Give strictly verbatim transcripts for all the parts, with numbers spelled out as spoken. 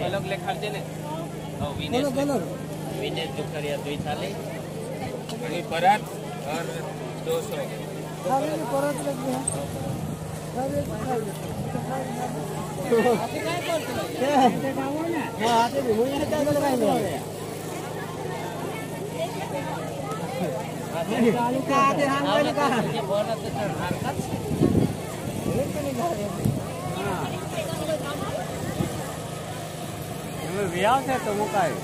dialogue लेखा देने और विनेश विनेश जो करिया दुई थाली आणि परत और दो सौ अरे परत लग गया अरे खाओ आते काय करतो ते खाओ ना हां आते भी होई ना काय लगाई लो चालू का आते हम पहले का ये बोनस से हरकत एक नहीं जा रहे हां हमें व्यास है तो वो का है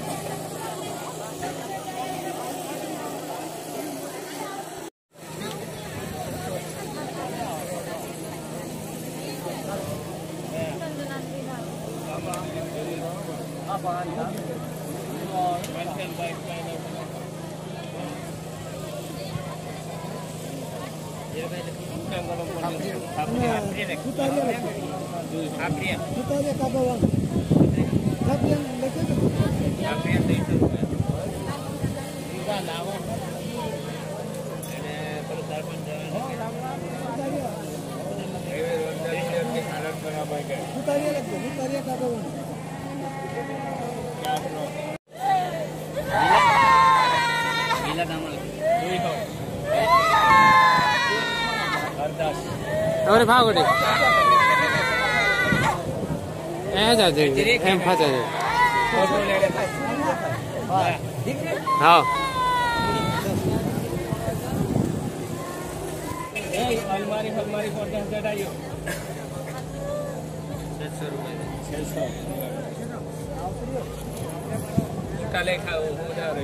और भागोटे ए जाजे एम फसा जाए फोटो ले ले हां ए अलमारी अलमारी फोटो हटाइयो छह सौ रुपए छह सौ का लेखा हो जा रही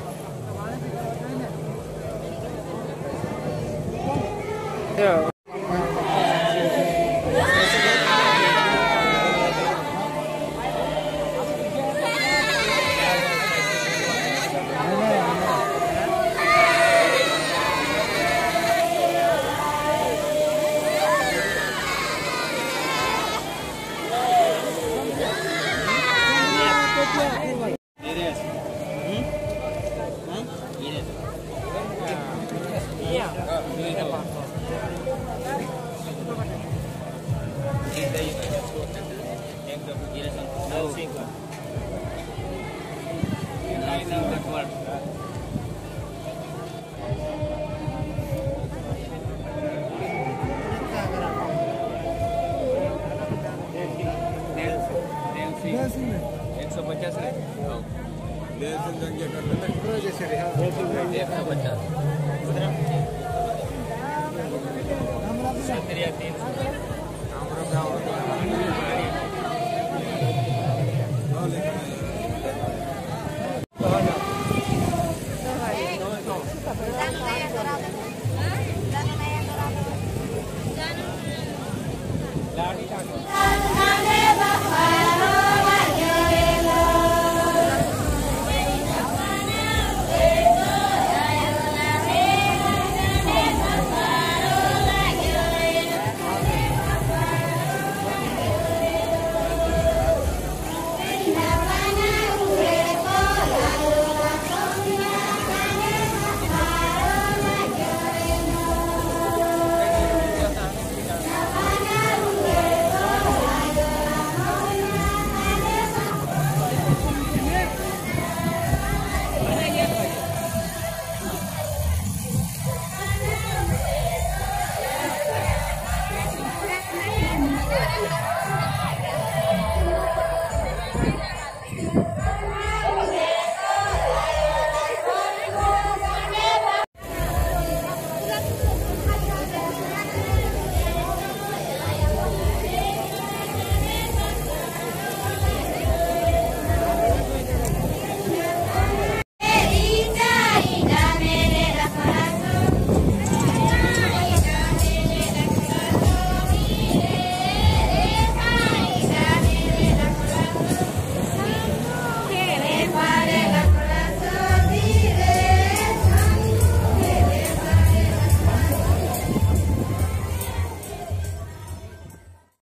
एक सौ पचास है तीन सौ